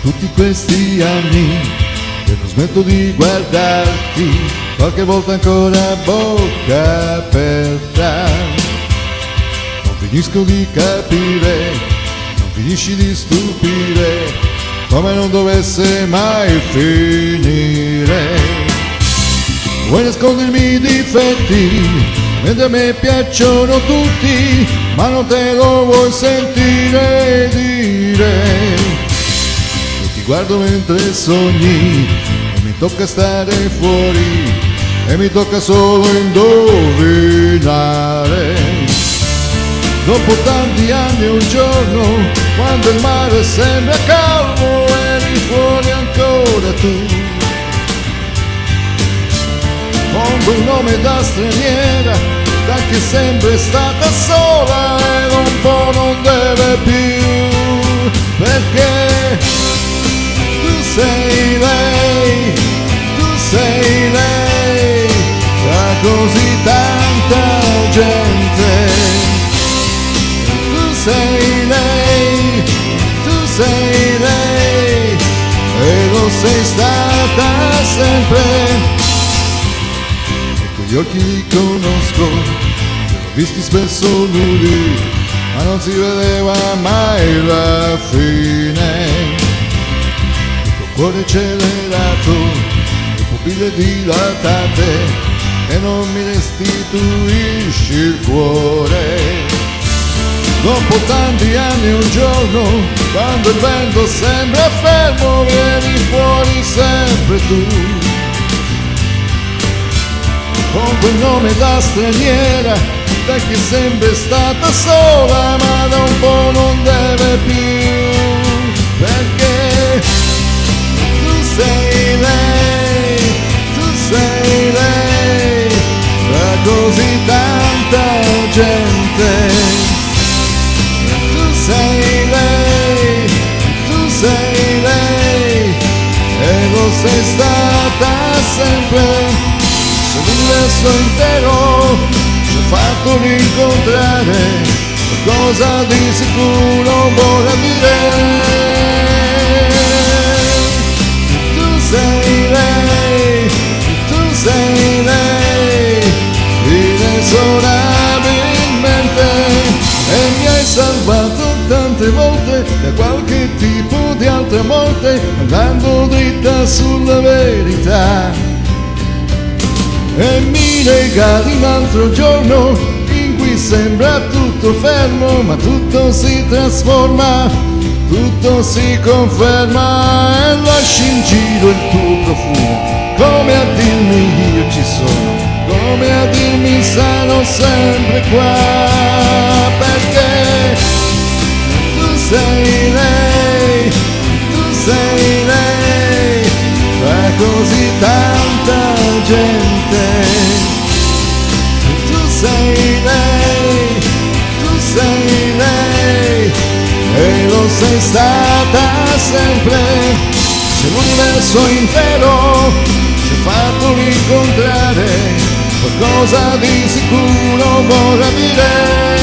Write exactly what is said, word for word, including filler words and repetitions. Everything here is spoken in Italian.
tutti questi anni che non smetto di guardarti, qualche volta ancora a bocca aperta. Non finisco di capire, non finisci di stupire, come non dovesse mai finire. Vuoi nascondermi i difetti, mentre a me piacciono tutti, ma non te lo vuoi sentire dire. Ti guardo mentre sogni e mi tocca stare fuori e mi tocca solo indovinare. Dopo tanti anni un giorno, quando il mare sembra calmo, eri fuori ancora tu, con quel nome da straniera, da che sempre è stata sola e un po' non deve più, perché sei lei, tu sei lei, tra così tanta gente. Tu sei lei, tu sei lei, e lo sei stata sempre. E quegli occhi li conosco, li ho visti spesso nudi, ma non si vedeva mai la fine. Cuore accelerato, le pupille dilatate, e non mi restituisci il cuore. Dopo tanti anni un giorno, quando il vento sembra fermo, vieni fuori sempre tu, con quel nome da straniera, da che sempre è stata sola, ma da un po' non deve più, perché sei lei, tu sei lei, tra così tanta gente. Tu sei lei, tu sei lei, e lo sei stata sempre. Se l'universo intero ci ha fatto rincontrare, qualcosa di sicuro vorrà dire. Sei lei, tu sei lei, inesorabilmente, e mi hai salvato tante volte da qualche tipo di altra morte, andando dritta sulla verità. E mi regali un altro giorno in cui sembra tutto fermo, ma tutto si trasforma, tutto si conferma, e lasci in giro il tuo profumo, come a dirmi io ci sono, come a dirmi sarò sempre qua, perché tu sei lei, tu sei lei, tra così tanta gente. Tu sei lei, tu sei lei, e lo sei stata sempre. Se l'universo intero ci ha fatto rincontrare, qualcosa di sicuro vorrà dire.